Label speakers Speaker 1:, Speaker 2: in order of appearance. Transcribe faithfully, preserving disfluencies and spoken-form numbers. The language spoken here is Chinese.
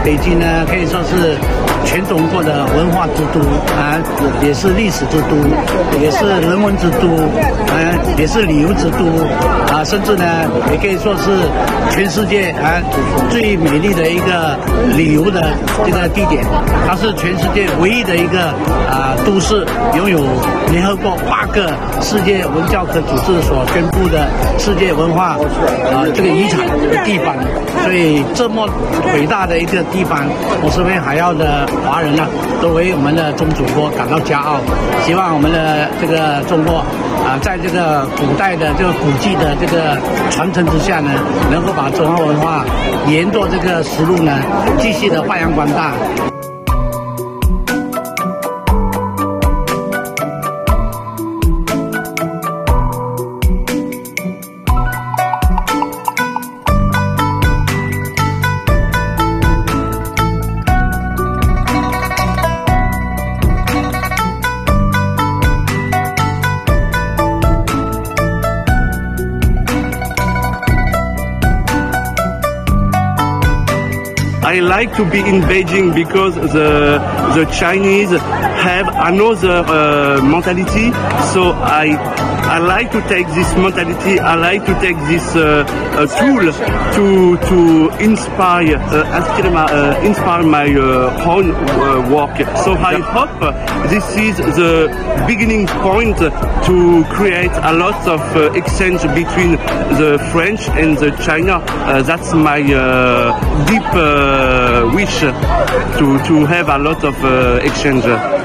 Speaker 1: 北京呢可以说是全中国的文化之都啊，也是历史之都，也是人文之都，啊，也是旅游之都啊，甚至呢也可以说是全世界啊最美丽的一个旅游的这个地点。它是全世界唯一的一个啊都市，拥有联合国八个世界文教科组织所宣布的世界文化啊这个遗产的地方。所以这么伟大的一个地方，我身边海外的华人呢，都为我们的中祖国感到骄傲。希望我们的这个中国啊，在这个古代的这个古迹的这个传承之下呢，能够把中华文化沿着这个思路呢，继续的发扬光大。
Speaker 2: I like to be in Beijing because the the Chinese have another uh, mentality. So I I like to take this mentality. I like to take this uh, uh, tool to to inspire uh, inspire my, uh, inspire my uh, own uh, work. So I hope this is the beginning point to create a lot of uh, exchange between the French and the China. Uh, that's my uh, deep uh, wish to to have a lot of uh, exchange.